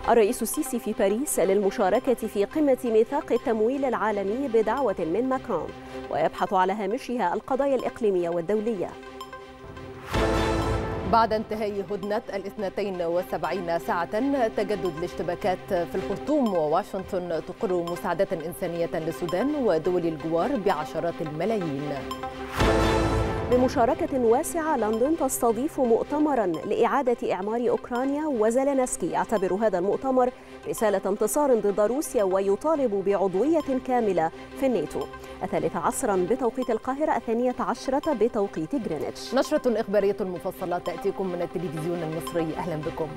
الرئيس السيسي في باريس للمشاركة في قمة ميثاق التمويل العالمي بدعوة من ماكرون، ويبحث على هامشها القضايا الإقليمية والدولية. بعد انتهاء هدنة 72 ساعة تجدد الاشتباكات في الخرطوم، وواشنطن تقر مساعدة إنسانية للسودان ودول الجوار بعشرات الملايين. بمشاركة واسعة، لندن تستضيف مؤتمرا لإعادة إعمار أوكرانيا، وزيلينسكي يعتبر هذا المؤتمر رسالة انتصار ضد روسيا ويطالب بعضوية كاملة في الناتو. 13 بتوقيت القاهرة، 12 بتوقيت غرينتش. نشرة إخبارية مفصلة تأتيكم من التلفزيون المصري، أهلا بكم.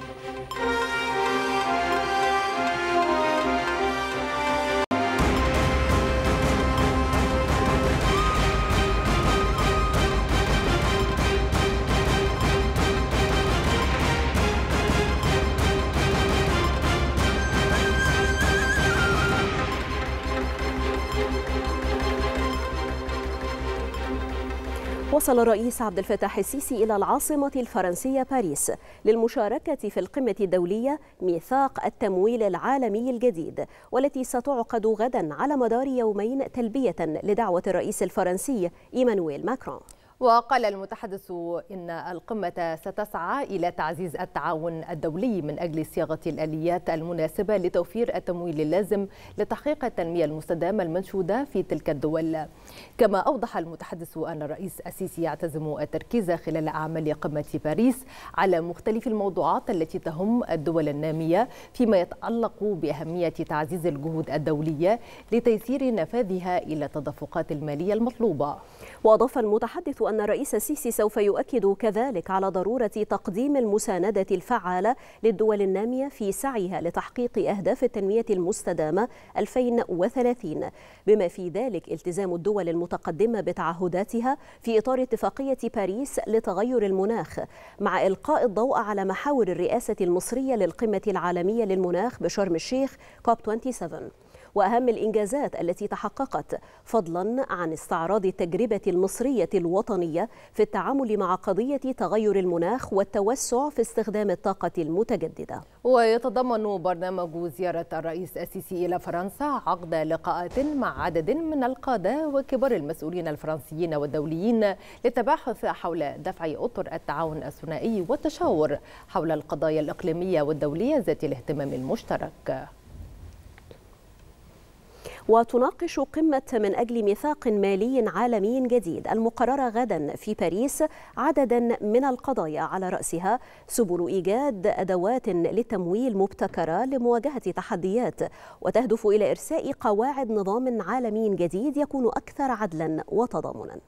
وصل الرئيس عبد الفتاح السيسي إلى العاصمة الفرنسية باريس للمشاركة في القمة الدولية ميثاق التمويل العالمي الجديد، والتي ستعقد غدا على مدار يومين تلبية لدعوة الرئيس الفرنسي إيمانويل ماكرون. وقال المتحدث إن القمة ستسعى إلى تعزيز التعاون الدولي من أجل صياغة الآليات المناسبة لتوفير التمويل اللازم لتحقيق التنمية المستدامة المنشودة في تلك الدول. كما أوضح المتحدث أن الرئيس السيسي يعتزم التركيز خلال أعمال قمة باريس على مختلف الموضوعات التي تهم الدول النامية، فيما يتعلق بأهمية تعزيز الجهود الدولية لتيسير نفاذها إلى التدفقات المالية المطلوبة. وأضاف المتحدث أن الرئيس السيسي سوف يؤكد كذلك على ضرورة تقديم المساندة الفعالة للدول النامية في سعيها لتحقيق أهداف التنمية المستدامة 2030، بما في ذلك التزام الدول المتقدمة بتعهداتها في إطار اتفاقية باريس لتغير المناخ، مع إلقاء الضوء على محاور الرئاسة المصرية للقمة العالمية للمناخ بشرم الشيخ كوب 27 وأهم الإنجازات التي تحققت، فضلا عن استعراض التجربة المصرية الوطنية في التعامل مع قضية تغير المناخ والتوسع في استخدام الطاقة المتجددة. ويتضمن برنامج زيارة الرئيس السيسي إلى فرنسا عقد لقاءات مع عدد من القادة وكبار المسؤولين الفرنسيين والدوليين للتباحث حول دفع أطر التعاون الثنائي والتشاور حول القضايا الإقليمية والدولية ذات الاهتمام المشترك. وتناقش قمة من أجل ميثاق مالي عالمي جديد المقررة غدا في باريس عددا من القضايا، على رأسها سبل إيجاد أدوات للتمويل مبتكرة لمواجهة تحديات، وتهدف إلى إرساء قواعد نظام عالمي جديد يكون أكثر عدلا وتضامنا.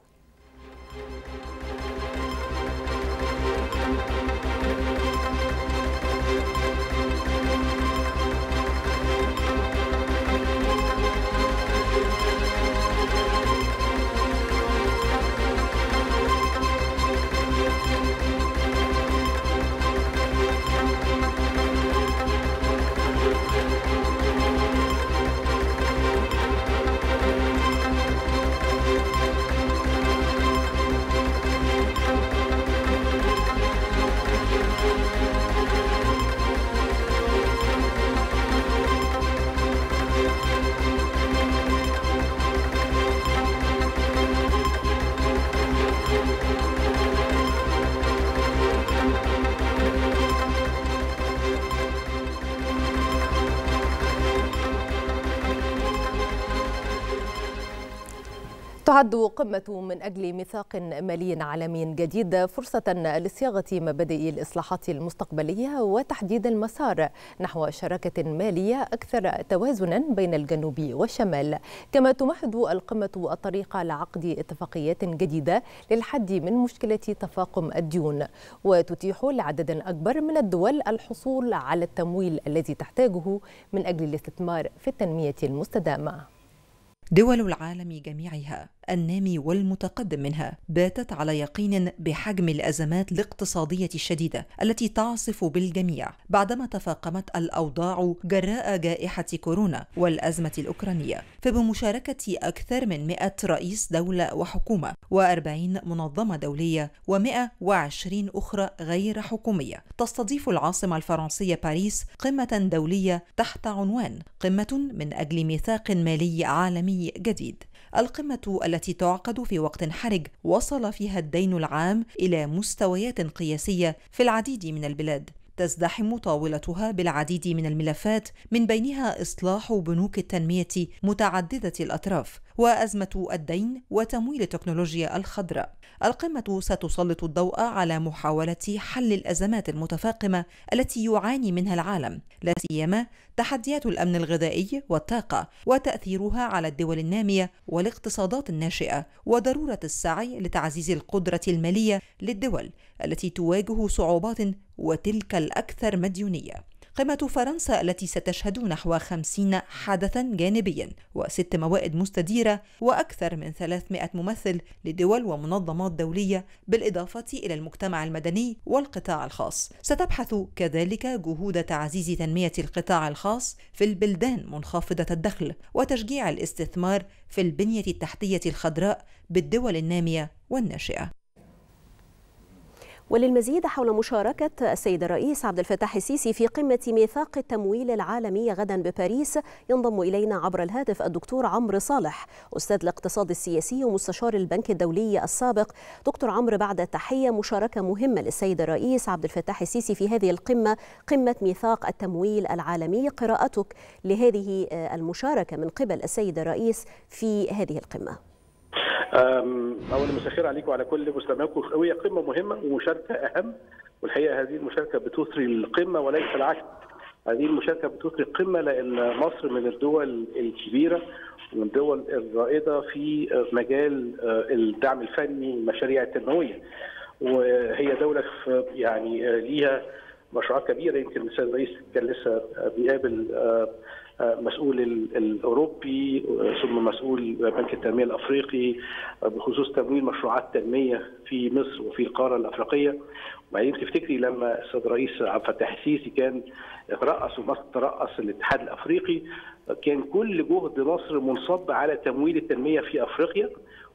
تعد قمة من أجل ميثاق مالي عالمي جديد فرصة لصياغة مبادئ الإصلاحات المستقبلية وتحديد المسار نحو شراكة مالية أكثر توازنا بين الجنوب والشمال. كما تمهد القمة الطريق لعقد اتفاقيات جديدة للحد من مشكلة تفاقم الديون، وتتيح لعدد أكبر من الدول الحصول على التمويل الذي تحتاجه من أجل الاستثمار في التنمية المستدامة. دول العالم جميعها النامي والمتقدم منها باتت على يقين بحجم الأزمات الاقتصادية الشديدة التي تعصف بالجميع بعدما تفاقمت الأوضاع جراء جائحة كورونا والأزمة الأوكرانية، فبمشاركة أكثر من 100 رئيس دولة وحكومة و40 منظمة دولية و120 أخرى غير حكومية تستضيف العاصمة الفرنسية باريس قمة دولية تحت عنوان قمة من أجل ميثاق مالي عالمي جديد. القمة التي تعقد في وقت حرج وصل فيها الدين العام إلى مستويات قياسية في العديد من البلاد، تزدحم طاولتها بالعديد من الملفات من بينها إصلاح بنوك التنمية متعددة الأطراف وأزمة الدين وتمويل التكنولوجيا الخضراء. القمة ستسلط الضوء على محاولة حل الأزمات المتفاقمة التي يعاني منها العالم، لا سيما تحديات الأمن الغذائي والطاقة وتأثيرها على الدول النامية والاقتصادات الناشئة، وضرورة السعي لتعزيز القدرة المالية للدول التي تواجه صعوبات وتلك الأكثر مديونية. قمة فرنسا التي ستشهد نحو 50 حدثاً جانبياً و6 موائد مستديرة وأكثر من 300 ممثل لدول ومنظمات دولية بالإضافة إلى المجتمع المدني والقطاع الخاص، ستبحث كذلك جهود تعزيز تنمية القطاع الخاص في البلدان منخفضة الدخل وتشجيع الاستثمار في البنية التحتية الخضراء بالدول النامية والناشئة. وللمزيد حول مشاركة السيد الرئيس عبد الفتاح السيسي في قمة ميثاق التمويل العالمي غدا بباريس ينضم إلينا عبر الهاتف الدكتور عمرو صالح، أستاذ الاقتصاد السياسي ومستشار البنك الدولي السابق. دكتور عمرو، بعد التحية، مشاركة مهمة للسيد الرئيس عبد الفتاح السيسي في هذه القمة، قمة ميثاق التمويل العالمي، قراءتك لهذه المشاركة من قبل السيد الرئيس في هذه القمة؟ اولا مساء الخير عليكم وعلى كل مستمعيكم. هي قمه مهمه ومشاركه اهم، والحقيقه هذه المشاركه بتثري القمه وليس العكس. هذه المشاركه بتثري القمه لان مصر من الدول الكبيره ومن الدول الرائده في مجال الدعم الفني والمشاريع التنمويه، وهي دوله يعني ليها مشروعات كبيره. يمكن السيد الرئيس كان لسه بيقابل مسؤول الاوروبي ثم مسؤول بنك التنميه الافريقي بخصوص تمويل مشروعات تنميه في مصر وفي القاره الافريقيه. وبعدين تفتكري لما السيد الرئيس عبد الفتاح السيسي كان رأس ومصر ترأس الاتحاد الافريقي، كان كل جهد مصر منصب على تمويل التنميه في افريقيا،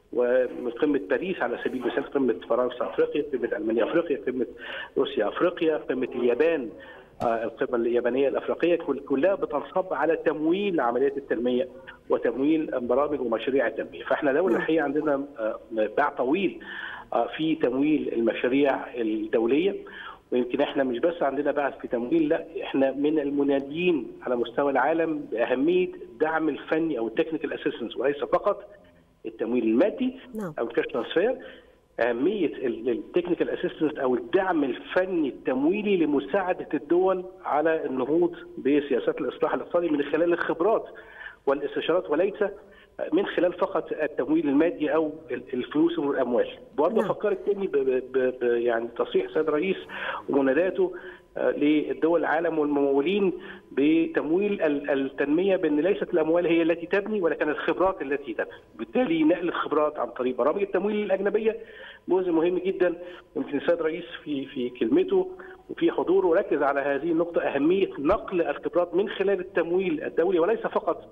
ومن قمه باريس على سبيل المثال قمه فرنسا افريقيا، قمه المانيا افريقيا، قمه روسيا افريقيا، قمه اليابان القمه اليابانيه الافريقيه، كلها بتنصب على تمويل عمليات التنميه وتمويل برامج ومشاريع التنميه. فاحنا دوله الحقيقه عندنا باع طويل في تمويل المشاريع الدوليه، ويمكن احنا مش بس عندنا باع في تمويل، لا احنا من المنادين على مستوى العالم باهميه الدعم الفني او التكنيكال اسيستنس، وليس فقط التمويل المادي او الكاش ترانسفير. أهمية التكنيكال اسيستنس أو الدعم الفني التمويلي لمساعدة الدول على النهوض بسياسات الإصلاح الاقتصادي من خلال الخبرات والاستشارات، وليس من خلال فقط التمويل المادي أو الفلوس والأموال. برضه أفكرك تاني يعني تصريح السيد الرئيس ومناداته للدول العالم والممولين بتمويل التنميه، بان ليست الاموال هي التي تبني ولكن الخبرات التي تبني. بالتالي نقل الخبرات عن طريق برامج التمويل الاجنبيه جزء مهم جدا. يمكن السيد الرئيس في كلمته وفي حضوره ركز على هذه النقطه، اهميه نقل الخبرات من خلال التمويل الدولي وليس فقط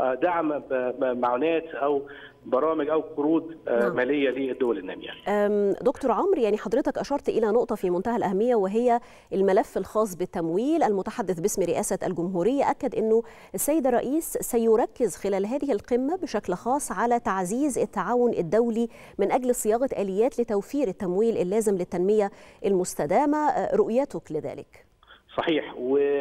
دعم معونات او برامج او قروض ماليه للدول الناميه. دكتور عمرو، يعني حضرتك اشرت الى نقطه في منتهى الاهميه وهي الملف الخاص بالتمويل. المتحدث باسم رئاسه الجمهوريه اكد انه السيد الرئيس سيركز خلال هذه القمه بشكل خاص على تعزيز التعاون الدولي من اجل صياغه اليات لتوفير التمويل اللازم للتنميه المستدامه. رؤيتك لذلك؟ صحيح،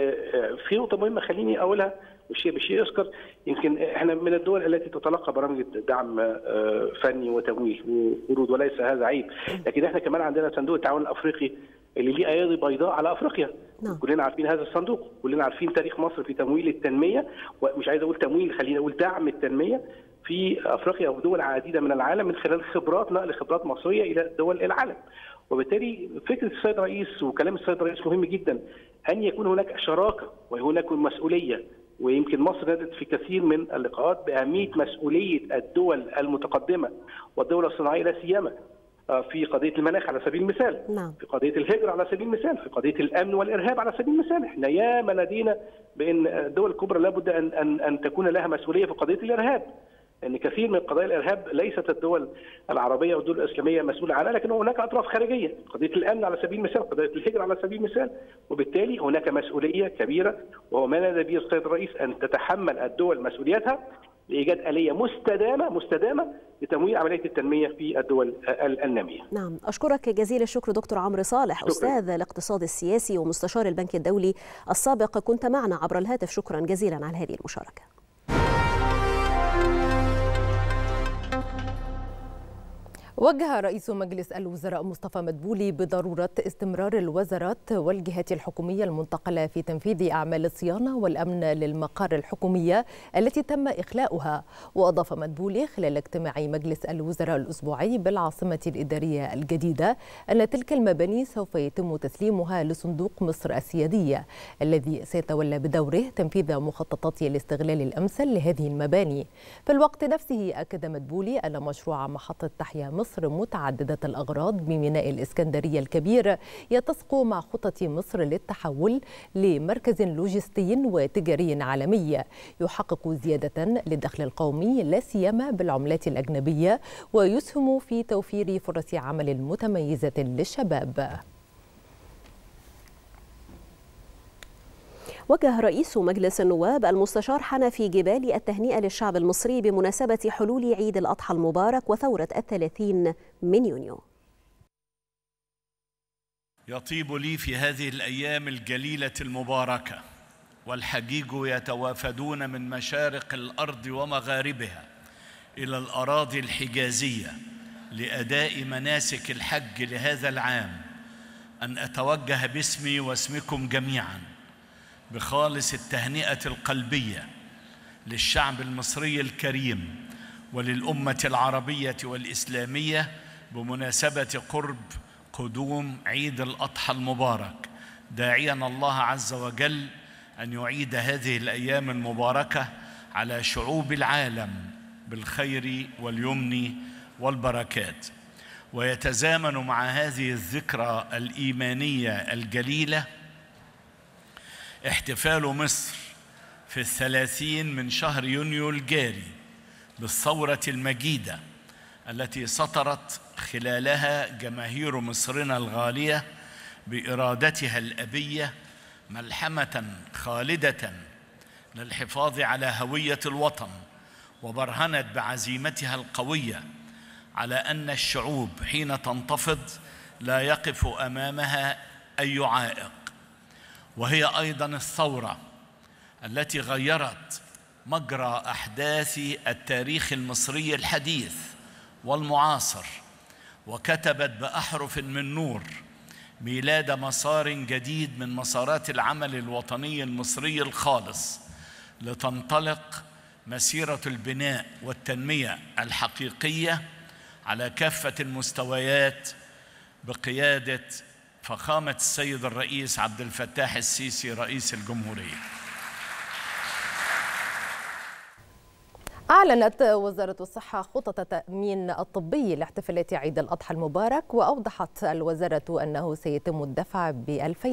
وفي نقطه مهمه خليني اقولها بشيء يذكر. يمكن احنا من الدول التي تتلقى برامج دعم فني وتمويل وقروض، وليس هذا عيب، لكن احنا كمان عندنا صندوق التعاون الافريقي اللي ليه ايادي بيضاء على افريقيا. كلنا عارفين هذا الصندوق، كلنا عارفين تاريخ مصر في تمويل التنميه، ومش عايز اقول تمويل، خلينا اقول دعم التنميه في افريقيا ودول عديده من العالم من خلال خبرات، نقل خبرات مصريه الى دول العالم. وبالتالي فكره السيد الرئيس وكلام السيد الرئيس مهم جدا، ان يكون هناك شراكه وهناك مسؤوليه ويمكن مصر نادت في كثير من اللقاءات باهميه مسؤوليه الدول المتقدمه والدول الصناعيه لا سيما في قضيه المناخ على سبيل المثال، في قضيه الهجره على سبيل المثال، في قضيه الامن والارهاب على سبيل المثال. احنا ياما نادينا بان الدول الكبرى لابد ان تكون لها مسؤوليه في قضيه الارهاب، ان كثير من قضايا الارهاب ليست الدول العربيه والدول الاسلاميه مسؤوله عنها، لكن هناك اطراف خارجيه، قضيه الامن على سبيل المثال، قضيه الهجره على سبيل المثال، وبالتالي هناك مسؤوليه كبيره وهو ما نادى به السيد الرئيس ان تتحمل الدول مسؤوليتها لايجاد اليه مستدامه لتمويل عمليه التنميه في الدول الناميه. نعم، اشكرك جزيل الشكر دكتور عمرو صالح، استاذ الاقتصاد السياسي ومستشار البنك الدولي السابق، كنت معنا عبر الهاتف. شكرا جزيلا على هذه المشاركه. وجه رئيس مجلس الوزراء مصطفى مدبولي بضرورة استمرار الوزارات والجهات الحكومية المنتقلة في تنفيذ أعمال الصيانة والأمن للمقار الحكومية التي تم إخلاؤها. وأضاف مدبولي خلال اجتماع مجلس الوزراء الأسبوعي بالعاصمة الإدارية الجديدة أن تلك المباني سوف يتم تسليمها لصندوق مصر السيادية الذي سيتولى بدوره تنفيذ مخططات الاستغلال الأمثل لهذه المباني. في الوقت نفسه أكد مدبولي أن مشروع محطة تحيا مصر متعددة الأغراض بميناء الإسكندرية الكبير يتسق مع خطط مصر للتحول لمركز لوجستي وتجاري عالمي يحقق زيادة للدخل القومي لا سيما بالعملات الأجنبية ويسهم في توفير فرص عمل متميزة للشباب. وجه رئيس مجلس النواب المستشار حنفي جبالي التهنئة للشعب المصري بمناسبة حلول عيد الأضحى المبارك وثورة 30 من يونيو. يطيب لي في هذه الأيام الجليلة المباركة والحجيج يتوافدون من مشارق الأرض ومغاربها إلى الأراضي الحجازية لأداء مناسك الحج لهذا العام أن أتوجه باسمي واسمكم جميعاً بخالص التهنئة القلبية للشعب المصري الكريم وللأمة العربية والإسلامية بمناسبة قرب قدوم عيد الأضحى المبارك، داعياً الله عز وجل أن يعيد هذه الأيام المباركة على شعوب العالم بالخير واليمن والبركات. ويتزامن مع هذه الذكرى الإيمانية الجليلة احتفال مصر في 30 من شهر يونيو الجاري بالثورة المجيدة التي سطرت خلالها جماهير مصرنا الغالية بإرادتها الأبية ملحمة خالدة للحفاظ على هوية الوطن، وبرهنت بعزيمتها القوية على أن الشعوب حين تنتفض لا يقف أمامها أي عائق. وهي أيضاً الثورة التي غيرت مجرى أحداث التاريخ المصري الحديث والمعاصر، وكتبت بأحرف من نور ميلاد مسار جديد من مسارات العمل الوطني المصري الخالص لتنطلق مسيرة البناء والتنمية الحقيقية على كافة المستويات بقيادة فخامة السيد الرئيس عبد الفتاح السيسي رئيس الجمهورية. أعلنت وزارة الصحة خطط التأمين الطبي لاحتفالات عيد الأضحى المبارك، وأوضحت الوزارة أنه سيتم الدفع ب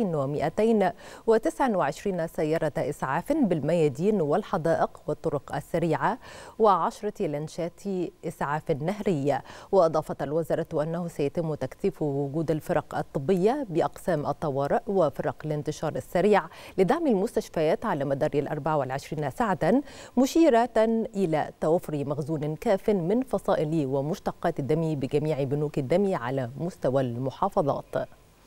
2229 سيارة إسعاف بالميادين والحدائق والطرق السريعة و10 لانشات إسعاف نهرية. وأضافت الوزارة أنه سيتم تكثيف وجود الفرق الطبية بأقسام الطوارئ وفرق الانتشار السريع لدعم المستشفيات على مدار 24 ساعة، مشيرة إلى توفر مخزون كاف من فصائل ومشتقات الدم بجميع بنوك الدم على مستوى المحافظات.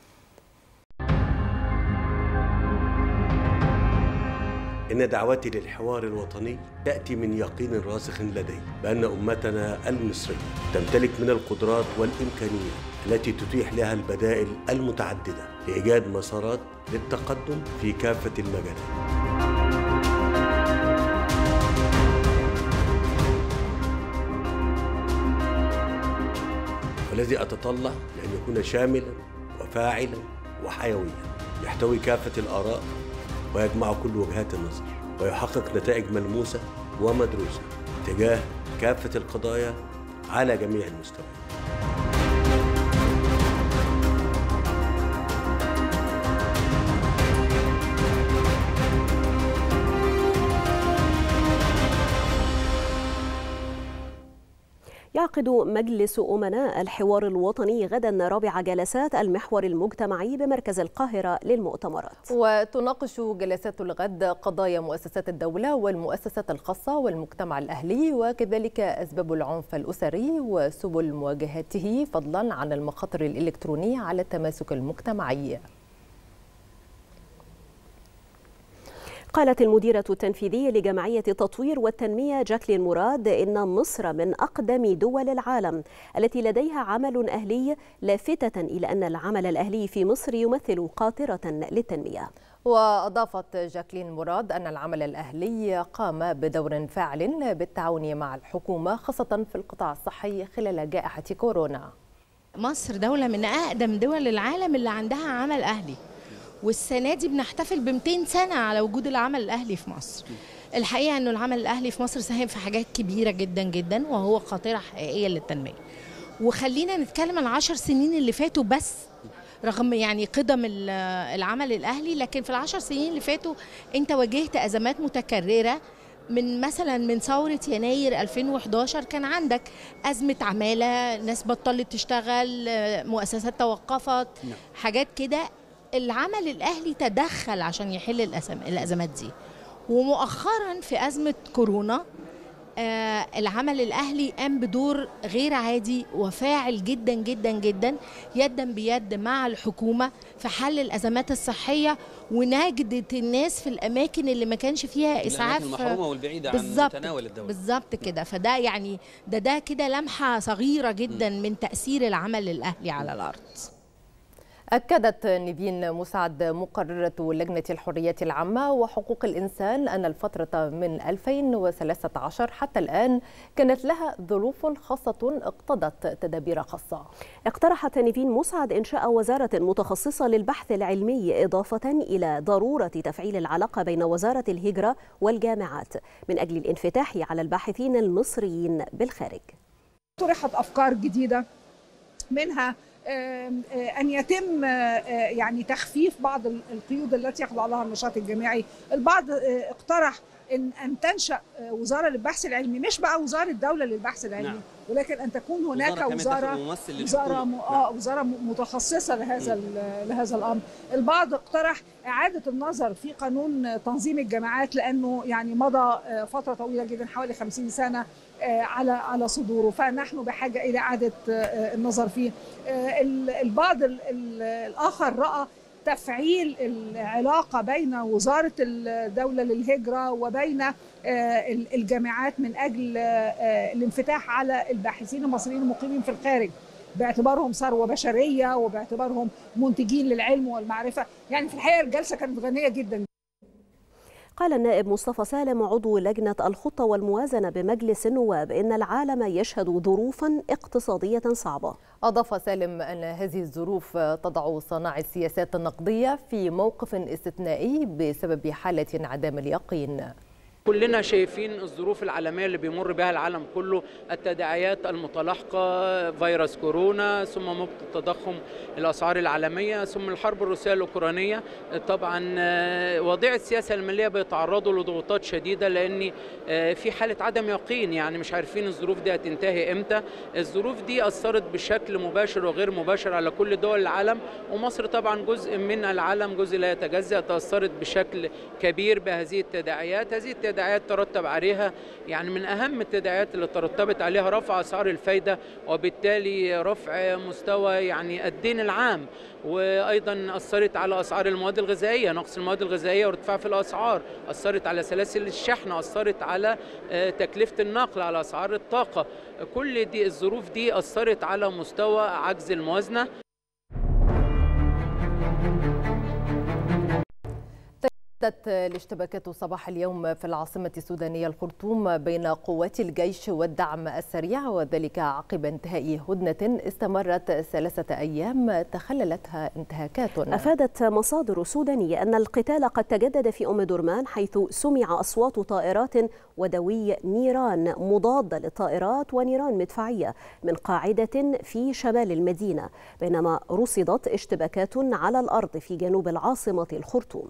إن دعوتي للحوار الوطني تأتي من يقين راسخ لدي بأن أمتنا المصرية تمتلك من القدرات والإمكانيات التي تتيح لها البدائل المتعددة لإيجاد مسارات للتقدم في كافة المجالات. والذي أتطلع لأن يكون شاملاً وفاعلاً وحيوياً، يحتوي كافة الآراء ويجمع كل وجهات النظر. ويحقق نتائج ملموسة ومدروسة تجاه كافة القضايا على جميع المستويات. يعقد مجلس أمناء الحوار الوطني غدا رابع جلسات المحور المجتمعي بمركز القاهرة للمؤتمرات. وتناقش جلسات الغد قضايا مؤسسات الدولة والمؤسسات الخاصة والمجتمع الأهلي، وكذلك أسباب العنف الأسري وسبل مواجهته، فضلا عن المخاطر الإلكترونية على التماسك المجتمعي. قالت المديرة التنفيذية لجمعية التطوير والتنمية جاكلين مراد إن مصر من أقدم دول العالم التي لديها عمل أهلي، لافتة إلى أن العمل الأهلي في مصر يمثل قاطرة للتنمية. وأضافت جاكلين مراد أن العمل الأهلي قام بدور فاعل بالتعاون مع الحكومة، خاصة في القطاع الصحي خلال جائحة كورونا. مصر دولة من أقدم دول العالم اللي عندها عمل أهلي، والسنة دي بنحتفل ب200 سنة على وجود العمل الأهلي في مصر. الحقيقة أنه العمل الأهلي في مصر ساهم في حاجات كبيرة جدا جدا، وهو قاطرة حقيقية للتنمية. وخلينا نتكلم عن 10 سنين اللي فاتوا بس، رغم يعني قدم العمل الأهلي، لكن في ال10 سنين اللي فاتوا أنت واجهت أزمات متكررة. من ثورة يناير 2011 كان عندك أزمة عمالة، ناس بطلت تشتغل، مؤسسات توقفت، حاجات كده. العمل الأهلي تدخل عشان يحل الأزمات دي. ومؤخرا في أزمة كورونا العمل الأهلي قام بدور غير عادي وفاعل جدا جدا جدا، يدا بيد مع الحكومة في حل الأزمات الصحية ونجدة الناس في الأماكن اللي ما كانش فيها إسعاف، المحرومة والبعيدة عن متناول الدولة. بالظبط كده. فده يعني ده كده لمحة صغيرة جدا من تأثير العمل الأهلي على الأرض. أكدت نيفين مسعد مقررة لجنة الحريات العامة وحقوق الإنسان أن الفترة من 2013 حتى الآن كانت لها ظروف خاصة اقتضت تدابير خاصة. اقترحت نيفين مسعد إنشاء وزارة متخصصة للبحث العلمي، إضافة إلى ضرورة تفعيل العلاقة بين وزارة الهجرة والجامعات من أجل الانفتاح على الباحثين المصريين بالخارج. طرحت أفكار جديدة، منها أن يتم يعني تخفيف بعض القيود التي يخضع لها النشاط الجامعي. البعض اقترح أن تنشأ وزارة للبحث العلمي، مش بقى وزارة دولة للبحث العلمي، ولكن أن تكون هناك وزارة متخصصة لهذا الأمر. البعض اقترح إعادة النظر في قانون تنظيم الجامعات، لأنه يعني مضى فترة طويلة جدا حوالي 50 سنة على صدوره، فنحن بحاجة إلى إعادة النظر فيه. البعض الآخر رأى تفعيل العلاقة بين وزارة الدولة للهجرة وبين الجامعات من أجل الانفتاح على الباحثين المصريين المقيمين في الخارج، باعتبارهم ثروة بشرية وباعتبارهم منتجين للعلم والمعرفة. يعني في الحقيقة الجلسة كانت غنية جدا. قال النائب مصطفى سالم عضو لجنة الخطة والموازنة بمجلس النواب إن العالم يشهد ظروفا اقتصادية صعبة. أضاف سالم أن هذه الظروف تضع صانع السياسات النقدية في موقف استثنائي بسبب حالة انعدام اليقين. كلنا شايفين الظروف العالمية اللي بيمر بها العالم كله، التداعيات المتلاحقة، فيروس كورونا، ثم موجة التضخم، الأسعار العالمية، ثم الحرب الروسية الأوكرانية. طبعا وضيع السياسة المالية بيتعرضوا لضغوطات شديدة، لأن في حالة عدم يقين، يعني مش عارفين الظروف دي هتنتهي إمتى. الظروف دي أثرت بشكل مباشر وغير مباشر على كل دول العالم، ومصر طبعا جزء من العالم، جزء لا يتجزأ، تأثرت بشكل كبير بهذه التداعيات. هذه التداعيات ترتب عليها، يعني من أهم التداعيات اللي ترتبت عليها رفع أسعار الفايدة، وبالتالي رفع مستوى يعني الدين العام، وأيضا أثرت على أسعار المواد الغذائية، نقص المواد الغذائية وارتفاع في الأسعار، أثرت على سلاسل الشحن، أثرت على تكلفة النقل، على أسعار الطاقة. كل دي الظروف دي أثرت على مستوى عجز الموازنة. اشتدت الاشتباكات صباح اليوم في العاصمة السودانية الخرطوم بين قوات الجيش والدعم السريع، وذلك عقب انتهاء هدنة استمرت 3 أيام تخللتها انتهاكات. أفادت مصادر سودانية أن القتال قد تجدد في أم درمان، حيث سمع أصوات طائرات ودوي نيران مضادة للطائرات ونيران مدفعية من قاعدة في شمال المدينة، بينما رصدت اشتباكات على الأرض في جنوب العاصمة الخرطوم.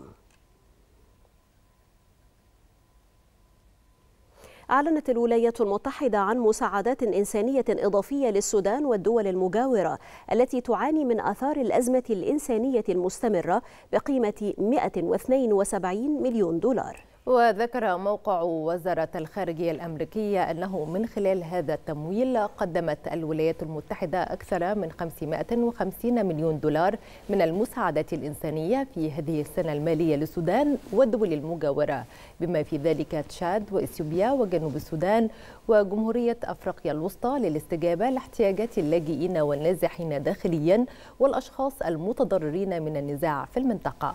أعلنت الولايات المتحدة عن مساعدات إنسانية إضافية للسودان والدول المجاورة التي تعاني من آثار الأزمة الإنسانية المستمرة بقيمة 172 مليون دولار. وذكر موقع وزارة الخارجية الأمريكية أنه من خلال هذا التمويل قدمت الولايات المتحدة أكثر من 550 مليون دولار من المساعدات الإنسانية في هذه السنة المالية للسودان والدول المجاورة، بما في ذلك تشاد وإثيوبيا وجنوب السودان وجمهورية أفريقيا الوسطى للاستجابة لاحتياجات اللاجئين والنازحين داخليا والأشخاص المتضررين من النزاع في المنطقة.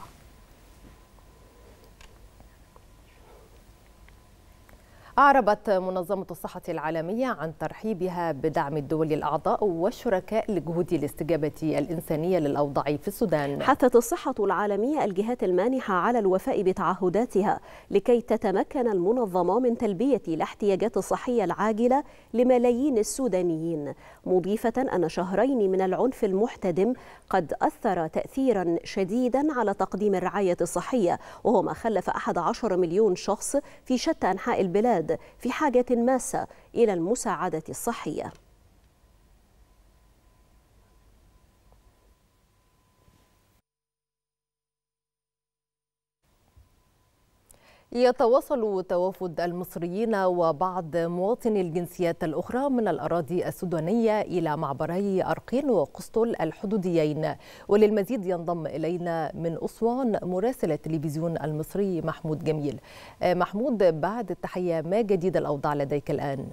أعربت منظمة الصحة العالمية عن ترحيبها بدعم الدول الأعضاء والشركاء لجهود الاستجابة الإنسانية للأوضاع في السودان. حثت الصحة العالمية الجهات المانحة على الوفاء بتعهداتها لكي تتمكن المنظمة من تلبية الاحتياجات الصحية العاجلة لملايين السودانيين، مضيفة أن شهرين من العنف المحتدم قد أثر تأثيرا شديدا على تقديم الرعاية الصحية، وهو ما خلف 11 مليون شخص في شتى أنحاء البلاد في حاجة ماسة إلى المساعدة الصحية. يتواصل توافد المصريين وبعض مواطني الجنسيات الأخرى من الأراضي السودانية إلى معبري أرقين وقسطل الحدوديين. وللمزيد ينضم إلينا من أسوان مراسل التلفزيون المصري محمود جميل. محمود، بعد التحية، ما جديد الأوضاع لديك الآن؟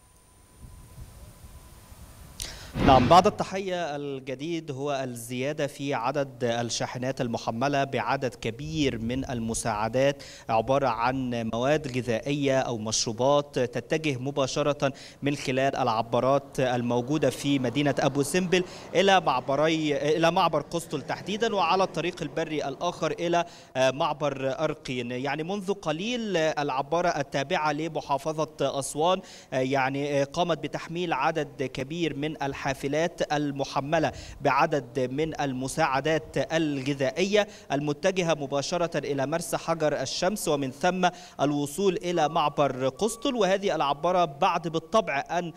نعم، بعد التحية الجديد هو الزيادة في عدد الشاحنات المحملة بعدد كبير من المساعدات، عبارة عن مواد غذائية أو مشروبات تتجه مباشرة من خلال العبارات الموجودة في مدينة أبو سمبل إلى معبر قسطل تحديدا، وعلى الطريق البري الآخر إلى معبر أرقين. يعني منذ قليل العبارة التابعة لمحافظة أسوان قامت بتحميل عدد كبير من الحافلات المحملة بعدد من المساعدات الغذائية المتجهة مباشرة إلى مرسى حجر الشمس، ومن ثم الوصول إلى معبر قسطل. وهذه العبارة بعد بالطبع أن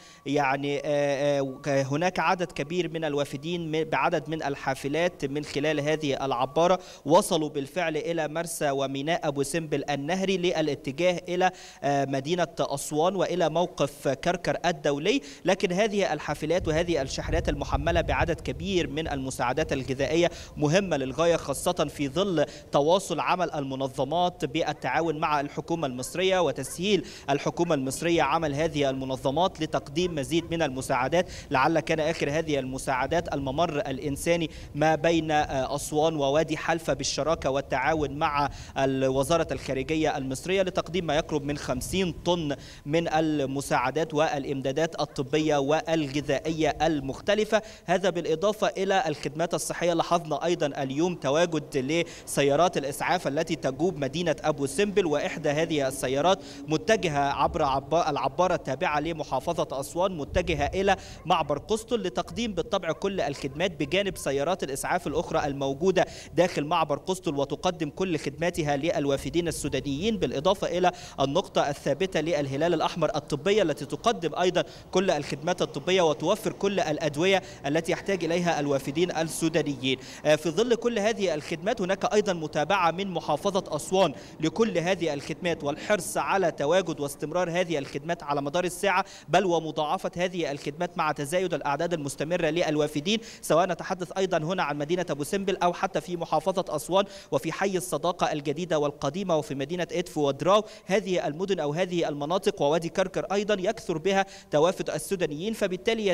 هناك عدد كبير من الوافدين بعدد من الحافلات من خلال هذه العبارة وصلوا بالفعل إلى مرسى وميناء أبو سمبل النهري للاتجاه إلى مدينة أسوان وإلى موقف كركر الدولي. لكن هذه الحافلات وهذه الشاحنات المحملة بعدد كبير من المساعدات الغذائية مهمة للغاية، خاصة في ظل تواصل عمل المنظمات بالتعاون مع الحكومة المصرية وتسهيل الحكومة المصرية عمل هذه المنظمات لتقديم مزيد من المساعدات. لعل كان آخر هذه المساعدات الممر الإنساني ما بين أسوان ووادي حلفة بالشراكة والتعاون مع وزارة الخارجية المصرية لتقديم ما يقرب من 50 طن من المساعدات والإمدادات الطبية والغذائية المختلفة. هذا بالإضافة إلى الخدمات الصحية. لاحظنا أيضا اليوم تواجد لسيارات الإسعاف التي تجوب مدينة أبو سمبل، وإحدى هذه السيارات متجهة عبر العبارة التابعة لمحافظة أسوان متجهة إلى معبر قسطل لتقديم بالطبع كل الخدمات بجانب سيارات الإسعاف الأخرى الموجودة داخل معبر قسطل وتقدم كل خدماتها للوافدين السودانيين، بالإضافة إلى النقطة الثابتة للهلال الأحمر الطبية التي تقدم أيضا كل الخدمات الطبية وتوفر كل الأدوية التي يحتاج إليها الوافدين السودانيين. في ظل كل هذه الخدمات هناك أيضا متابعة من محافظة أسوان لكل هذه الخدمات والحرص على تواجد واستمرار هذه الخدمات على مدار الساعة، بل ومضاعفة هذه الخدمات مع تزايد الأعداد المستمرة للوافدين، سواء نتحدث أيضا هنا عن مدينة أبو سمبل أو حتى في محافظة أسوان وفي حي الصداقة الجديدة والقديمة وفي مدينة إدفو ودراو. هذه المدن أو هذه المناطق ووادي كركر أيضا يكثر بها توافد السودانيين، فبالتالي يتم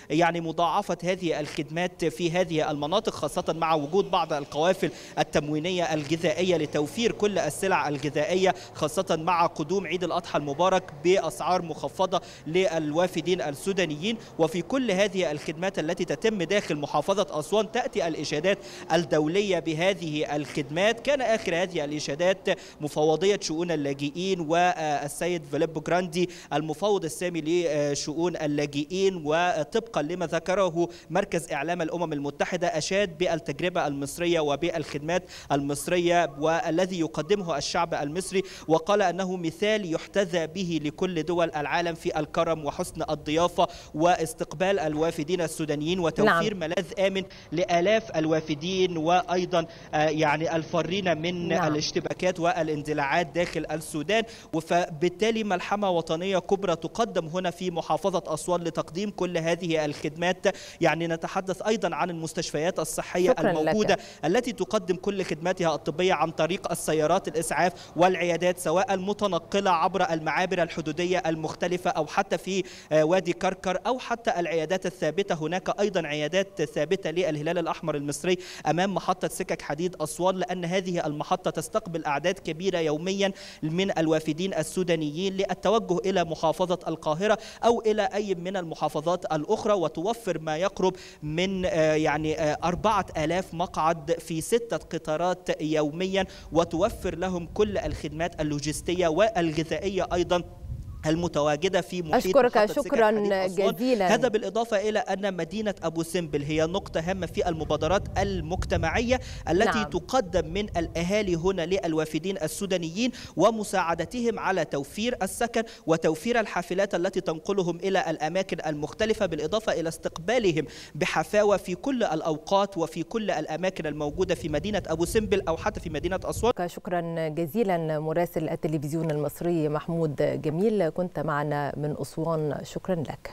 يعني مضاعفة هذه الخدمات في هذه المناطق، خاصة مع وجود بعض القوافل التموينية الغذائية لتوفير كل السلع الغذائية، خاصة مع قدوم عيد الأضحى المبارك بأسعار مخفضة للوافدين السودانيين. وفي كل هذه الخدمات التي تتم داخل محافظة أسوان تأتي الإشادات الدولية بهذه الخدمات. كان آخر هذه الإشادات مفوضية شؤون اللاجئين والسيد فيليبو جراندي المفوض السامي لشؤون اللاجئين، وطبقا لما ذكره مركز إعلام الأمم المتحدة أشاد بالتجربة المصرية وبالخدمات المصرية والذي يقدمه الشعب المصري، وقال أنه مثال يحتذى به لكل دول العالم في الكرم وحسن الضيافة واستقبال الوافدين السودانيين وتوفير ملاذ آمن لآلاف الوافدين، وأيضا يعني الفارين من الاشتباكات والاندلاعات داخل السودان. وبالتالي ملحمة وطنية كبرى تقدم هنا في محافظة أسوان لتقديم كل هذه الخدمات. يعني نتحدث أيضا عن المستشفيات الصحية الموجودة التي تقدم كل خدماتها الطبية عن طريق السيارات الإسعاف والعيادات، سواء المتنقلة عبر المعابر الحدودية المختلفة أو حتى في وادي كركر أو حتى العيادات الثابتة. هناك أيضا عيادات ثابتة للهلال الأحمر المصري أمام محطة سكك حديد أسوان، لأن هذه المحطة تستقبل أعداد كبيرة يوميا من الوافدين السودانيين للتوجه إلى محافظة القاهرة أو إلى أي من المحافظات الأخرى، وتوفر ما يقرب من يعني 4000 مقعد في 6 قطارات يوميا، وتوفر لهم كل الخدمات اللوجستية والغذائية أيضا المتواجدة في محيط أشكرك شكرا جزيلا. هذا بالإضافة إلى أن مدينة أبو سمبل هي نقطة هامة في المبادرات المجتمعية التي تقدم من الأهالي هنا للوافدين السودانيين ومساعدتهم على توفير السكن وتوفير الحافلات التي تنقلهم إلى الأماكن المختلفة، بالإضافة إلى استقبالهم بحفاوة في كل الأوقات وفي كل الأماكن الموجودة في مدينة أبو سمبل أو حتى في مدينة أسوان. شكرا جزيلا مراسل التلفزيون المصري محمود جميل، كنت معنا من أسوان، شكرا لك.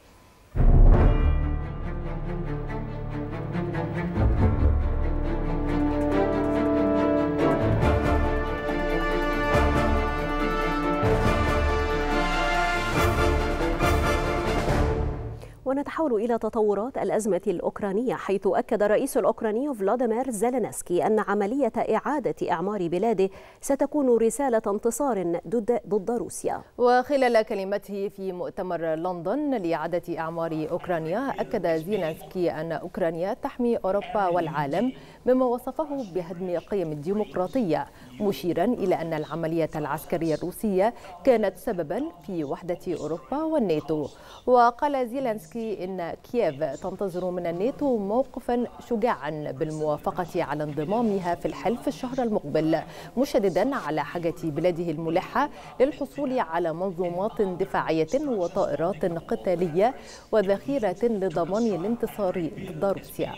ونتحول إلى تطورات الأزمة الأوكرانية، حيث أكد الرئيس الأوكراني فلاديمير زيلينسكي أن عملية إعادة إعمار بلاده ستكون رسالة انتصار ضد روسيا. وخلال كلمته في مؤتمر لندن لإعادة إعمار أوكرانيا، أكد زيلينسكي أن أوكرانيا تحمي أوروبا والعالم مما وصفه بهدم قيم الديمقراطية، مشيرا إلى أن العملية العسكرية الروسية كانت سببا في وحدة أوروبا والناتو. وقال زيلينسكي إن كييف تنتظر من الناتو موقفا شجاعا بالموافقة على انضمامها في الحلف الشهر المقبل، مشددا على حاجة بلاده الملحة للحصول على منظومات دفاعية وطائرات قتالية وذخيرة لضمان الانتصار ضد روسيا.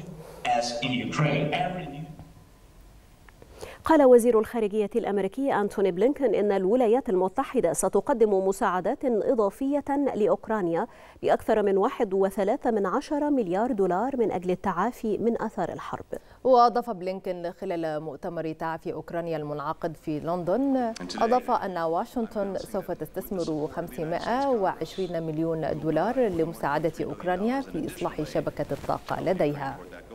قال وزير الخارجية الأمريكي أنتوني بلينكن إن الولايات المتحدة ستقدم مساعدات إضافية لأوكرانيا بأكثر من 1.3 مليار دولار من أجل التعافي من آثار الحرب. وأضاف بلينكن خلال مؤتمر تعافي أوكرانيا المنعقد في لندن، أضاف أن واشنطن سوف تستثمر 520 مليون دولار لمساعدة أوكرانيا في إصلاح شبكة الطاقة لديها.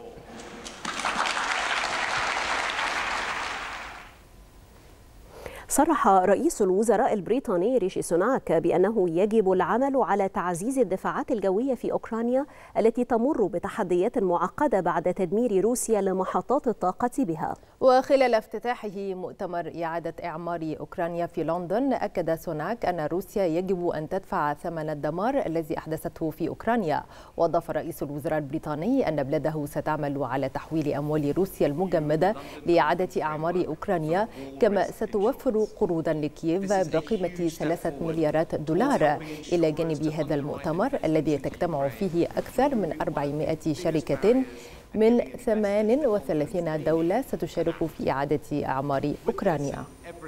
صرح رئيس الوزراء البريطاني ريشي سوناك بأنه يجب العمل على تعزيز الدفاعات الجوية في أوكرانيا التي تمر بتحديات معقدة بعد تدمير روسيا لمحطات الطاقة بها. وخلال افتتاحه مؤتمر إعادة إعمار أوكرانيا في لندن، أكد سوناك أن روسيا يجب أن تدفع ثمن الدمار الذي أحدثته في أوكرانيا. وأضاف رئيس الوزراء البريطاني أن بلاده ستعمل على تحويل أموال روسيا المجمدة لإعادة أعمار أوكرانيا، كما ستوفر قروضا لكييف بقيمة 3 مليارات دولار إلى جانب هذا المؤتمر الذي تجتمع فيه أكثر من 400 شركة من 38 دولة ستشارك في إعادة أعمار أوكرانيا.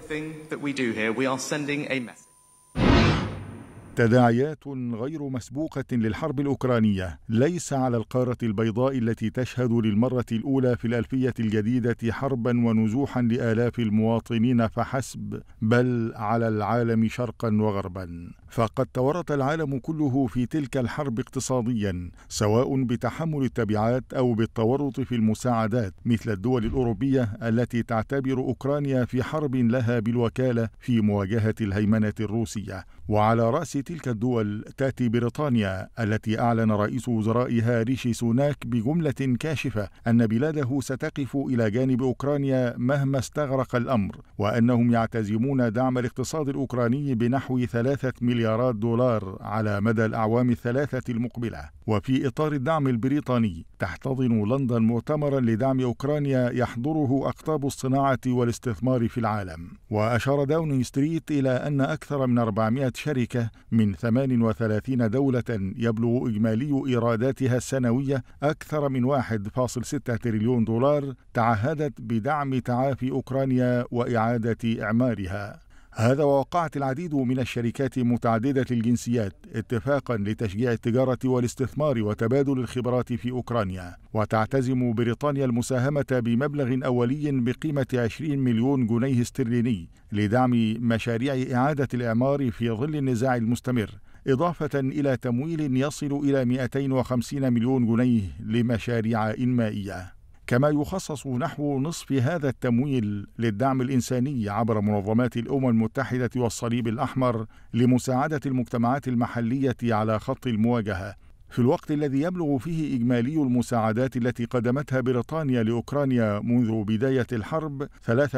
تداعيات غير مسبوقة للحرب الأوكرانية ليس على القارة البيضاء التي تشهد للمرة الأولى في الألفية الجديدة حربا ونزوحا لآلاف المواطنين فحسب، بل على العالم شرقا وغربا. فقد تورط العالم كله في تلك الحرب اقتصاديا، سواء بتحمل التبعات أو بالتورط في المساعدات، مثل الدول الأوروبية التي تعتبر أوكرانيا في حرب لها بالوكالة في مواجهة الهيمنة الروسية. وعلى رأس تلك الدول تأتي بريطانيا، التي أعلن رئيس وزرائها ريشي سوناك بجملة كاشفة أن بلاده ستقف إلى جانب أوكرانيا مهما استغرق الأمر، وأنهم يعتزمون دعم الاقتصاد الأوكراني بنحو 3 مليارات دولار على مدى الأعوام الثلاثة المقبلة. وفي إطار الدعم البريطاني تحتضن لندن مؤتمرا لدعم أوكرانيا يحضره أقطاب الصناعة والاستثمار في العالم. وأشار داونينغ ستريت إلى أن أكثر من 400 شركة من 38 دولة يبلغ إجمالي إيراداتها السنوية أكثر من 1.6 تريليون دولار تعهدت بدعم تعافي أوكرانيا وإعادة إعمارها. هذا ووقعت العديد من الشركات متعددة الجنسيات اتفاقا لتشجيع التجارة والاستثمار وتبادل الخبرات في أوكرانيا. وتعتزم بريطانيا المساهمة بمبلغ أولي بقيمة 20 مليون جنيه استرليني لدعم مشاريع إعادة الإعمار في ظل النزاع المستمر، إضافة إلى تمويل يصل إلى 250 مليون جنيه لمشاريع إنمائية. كما يخصص نحو نصف هذا التمويل للدعم الإنساني عبر منظمات الأمم المتحدة والصليب الأحمر لمساعدة المجتمعات المحلية على خط المواجهة، في الوقت الذي يبلغ فيه إجمالي المساعدات التي قدمتها بريطانيا لأوكرانيا منذ بداية الحرب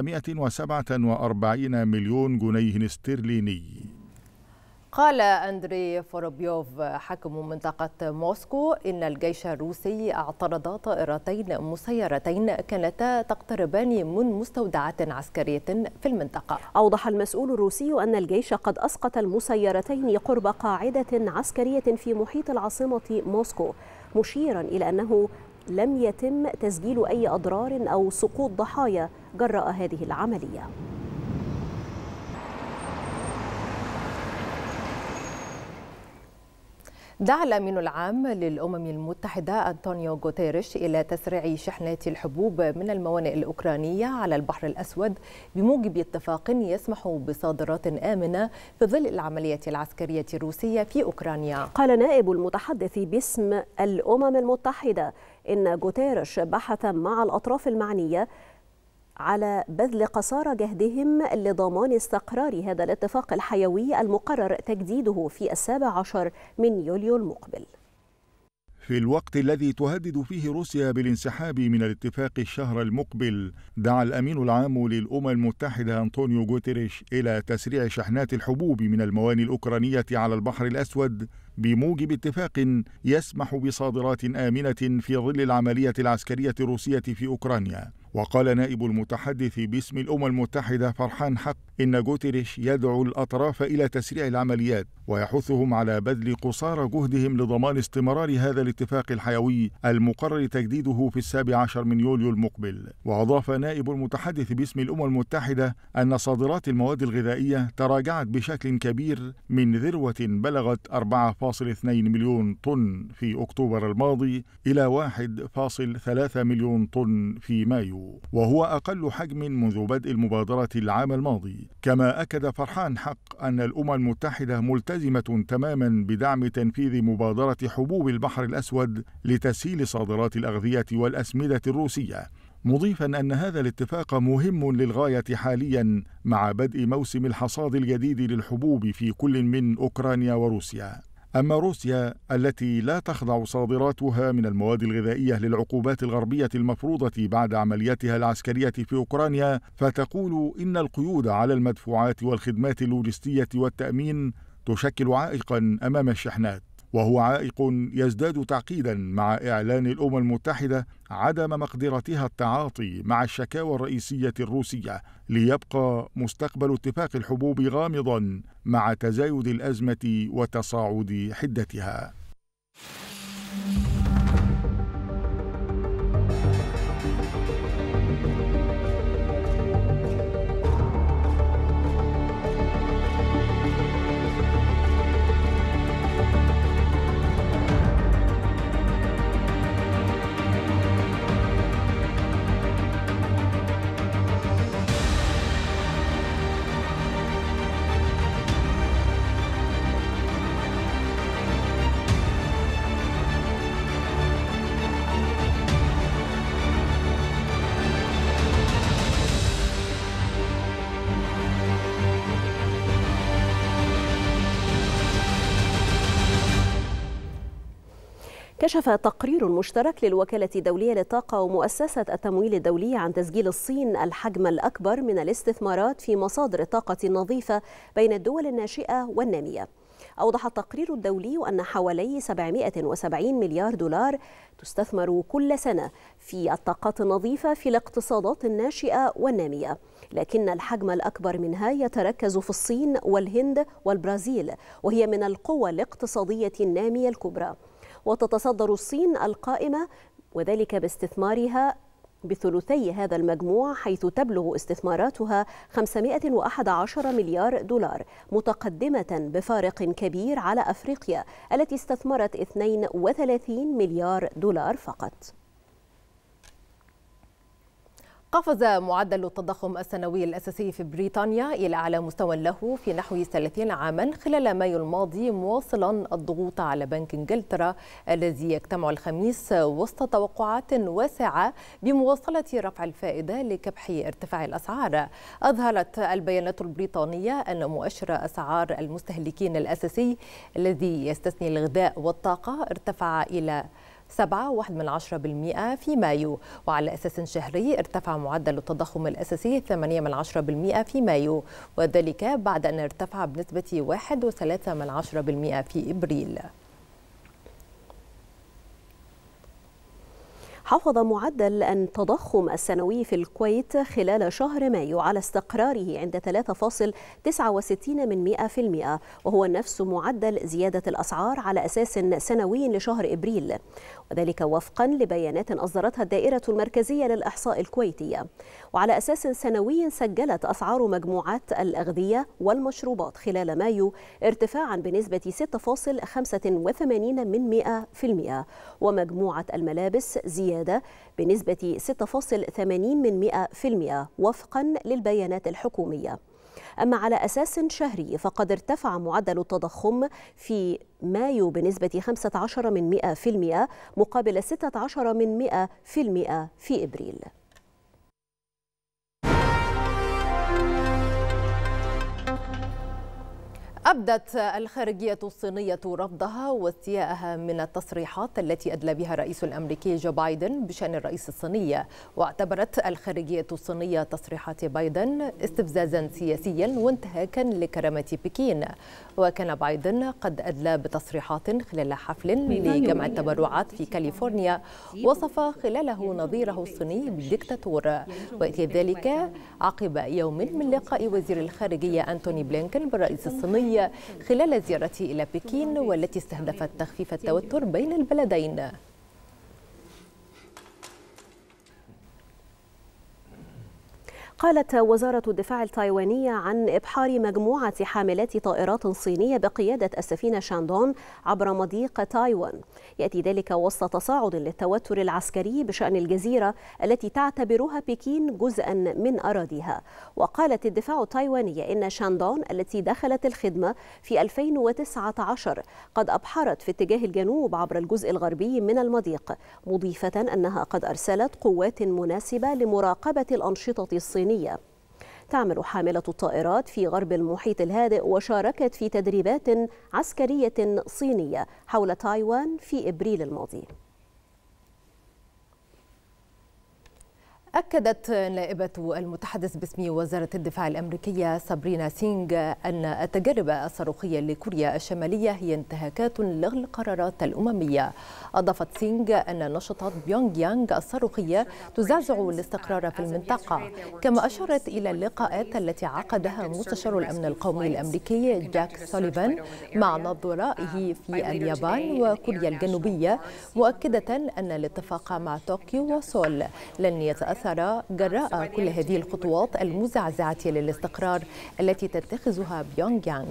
347 مليون جنيه استرليني. قال أندري فوروبيوف حاكم منطقة موسكو إن الجيش الروسي اعترض طائرتين مسيرتين كانتا تقتربان من مستودعات عسكرية في المنطقة. أوضح المسؤول الروسي أن الجيش قد أسقط المسيرتين قرب قاعدة عسكرية في محيط العاصمة موسكو، مشيرا إلى أنه لم يتم تسجيل أي أضرار أو سقوط ضحايا جراء هذه العملية. دعا الأمين العام للأمم المتحدة أنطونيو غوتيريش إلى تسريع شحنات الحبوب من الموانئ الأوكرانية على البحر الأسود بموجب اتفاق يسمح بصادرات آمنة في ظل العملية العسكرية الروسية في أوكرانيا. قال نائب المتحدث باسم الأمم المتحدة إن غوتيريش بحث مع الأطراف المعنية على بذل قصارى جهدهم لضمان استقرار هذا الاتفاق الحيوي المقرر تجديده في 17 من يوليو المقبل. في الوقت الذي تهدد فيه روسيا بالانسحاب من الاتفاق الشهر المقبل، دعا الأمين العام للأمم المتحدة أنطونيو غوتيريش إلى تسريع شحنات الحبوب من الموانئ الأوكرانية على البحر الأسود بموجب اتفاق يسمح بصادرات آمنة في ظل العملية العسكرية الروسية في أوكرانيا. وقال نائب المتحدث باسم الأمم المتحدة فرحان حق إن غوتيريش يدعو الأطراف إلى تسريع العمليات ويحثهم على بذل قصارى جهدهم لضمان استمرار هذا الاتفاق الحيوي المقرر تجديده في 17 من يوليو المقبل. وأضاف نائب المتحدث باسم الأمم المتحدة أن صادرات المواد الغذائية تراجعت بشكل كبير من ذروة بلغت 4.2 مليون طن في أكتوبر الماضي إلى 1.3 مليون طن في مايو، وهو أقل حجم منذ بدء المبادرة العام الماضي. كما أكد فرحان حق أن الأمم المتحدة ملتزمة تماما بدعم تنفيذ مبادرة حبوب البحر الأسود لتسهيل صادرات الأغذية والأسمدة الروسية، مضيفا أن هذا الاتفاق مهم للغاية حاليا مع بدء موسم الحصاد الجديد للحبوب في كل من أوكرانيا وروسيا. أما روسيا التي لا تخضع صادراتها من المواد الغذائية للعقوبات الغربية المفروضة بعد عملياتها العسكرية في أوكرانيا، فتقول إن القيود على المدفوعات والخدمات اللوجستية والتأمين تشكل عائقا أمام الشحنات، وهو عائق يزداد تعقيدا مع إعلان الأمم المتحدة عدم مقدرتها التعاطي مع الشكاوى الرئيسية الروسية، ليبقى مستقبل اتفاق الحبوب غامضا مع تزايد الأزمة وتصاعد حدتها. كشف تقرير مشترك للوكالة الدولية للطاقة ومؤسسة التمويل الدولي عن تسجيل الصين الحجم الأكبر من الاستثمارات في مصادر الطاقة النظيفة بين الدول الناشئة والنامية. أوضح التقرير الدولي أن حوالي 770 مليار دولار تستثمر كل سنة في الطاقات النظيفة في الاقتصادات الناشئة والنامية، لكن الحجم الأكبر منها يتركز في الصين والهند والبرازيل، وهي من القوى الاقتصادية النامية الكبرى. وتتصدر الصين القائمة وذلك باستثمارها بثلثي هذا المجموع، حيث تبلغ استثماراتها 511 مليار دولار، متقدمة بفارق كبير على أفريقيا التي استثمرت 32 مليار دولار فقط. قفز معدل التضخم السنوي الأساسي في بريطانيا إلى أعلى مستوى له في نحو 30 عاما خلال مايو الماضي، مواصلا الضغوط على بنك إنجلترا الذي يجتمع الخميس وسط توقعات واسعة بمواصلة رفع الفائدة لكبح ارتفاع الأسعار. أظهرت البيانات البريطانية أن مؤشر أسعار المستهلكين الأساسي الذي يستثني الغذاء والطاقة ارتفع إلى 7.1% في مايو، وعلى أساس شهري ارتفع معدل التضخم الأساسي 8% في مايو، وذلك بعد أن ارتفع بنسبة 1.3% في إبريل. حافظ معدل التضخم السنوي في الكويت خلال شهر مايو على استقراره عند 3.69%، وهو نفس معدل زيادة الأسعار على أساس سنوي لشهر إبريل، وذلك وفقا لبيانات أصدرتها الدائرة المركزية للإحصاء الكويتية. وعلى أساس سنوي سجلت أسعار مجموعات الأغذية والمشروبات خلال مايو ارتفاعا بنسبة 6.85%، ومجموعة الملابس زيادة بنسبة 6.80% وفقا للبيانات الحكومية. أما على أساس شهري فقد ارتفع معدل التضخم في مايو بنسبة 15% مقابل 16% في إبريل. أبدت الخارجية الصينية رفضها واستياءها من التصريحات التي أدلى بها الرئيس الأمريكي جو بايدن بشأن الرئيس الصيني، واعتبرت الخارجية الصينية تصريحات بايدن استفزازا سياسيا وانتهاكا لكرامة بكين. وكان بايدن قد أدلى بتصريحات خلال حفل لجمع التبرعات في كاليفورنيا وصف خلاله نظيره الصيني بالدكتاتور، ويأتي ذلك عقب يوم من لقاء وزير الخارجية أنتوني بلينكن بالرئيس الصيني خلال زيارته إلى بكين، والتي استهدفت تخفيف التوتر بين البلدين. قالت وزارة الدفاع التايوانية عن إبحار مجموعة حاملات طائرات صينية بقيادة السفينة شاندون عبر مضيق تايوان. يأتي ذلك وسط تصاعد للتوتر العسكري بشأن الجزيرة التي تعتبرها بكين جزءا من أراضيها. وقالت الدفاع التايواني إن شاندون التي دخلت الخدمة في 2019 قد أبحرت في اتجاه الجنوب عبر الجزء الغربي من المضيق، مضيفة أنها قد أرسلت قوات مناسبة لمراقبة الأنشطة الصينية. تعمل حاملة الطائرات في غرب المحيط الهادئ وشاركت في تدريبات عسكرية صينية حول تايوان في إبريل الماضي. أكدت نائبة المتحدث باسم وزارة الدفاع الأمريكية سابرينا سينغ أن التجارب الصاروخية لكوريا الشمالية هي انتهاكات للقرارات الأممية. أضافت سينغ أن نشاطات بيونغ يانغ الصاروخية تزعزع الاستقرار في المنطقة، كما أشارت إلى اللقاءات التي عقدها مستشار الأمن القومي الأمريكي جاك سوليفان مع نظرائه في اليابان وكوريا الجنوبية، مؤكدة أن الاتفاق مع طوكيو وسول لن يتأثر جراء كل هذه الخطوات المزعزعة للاستقرار التي تتخذها بيونغ يانغ.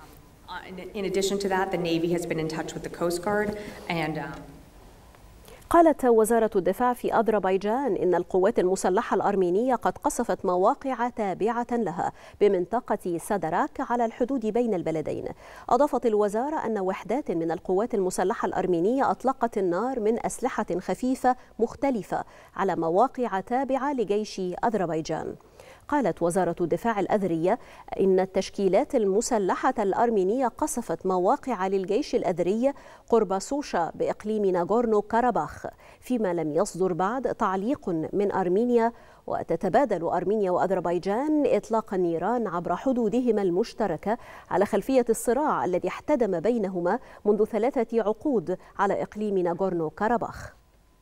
قالت وزارة الدفاع في أذربيجان إن القوات المسلحة الأرمينية قد قصفت مواقع تابعة لها بمنطقة سدراك على الحدود بين البلدين. أضافت الوزارة أن وحدات من القوات المسلحة الأرمينية أطلقت النار من أسلحة خفيفة مختلفة على مواقع تابعة لجيش أذربيجان. قالت وزارة الدفاع الأذرية إن التشكيلات المسلحة الأرمينية قصفت مواقع للجيش الأذري قرب سوشا بإقليم ناغورنو كاراباخ، فيما لم يصدر بعد تعليق من أرمينيا. وتتبادل أرمينيا وأذربيجان إطلاق النيران عبر حدودهما المشتركة على خلفية الصراع الذي احتدم بينهما منذ 3 عقود على إقليم ناغورنو كاراباخ.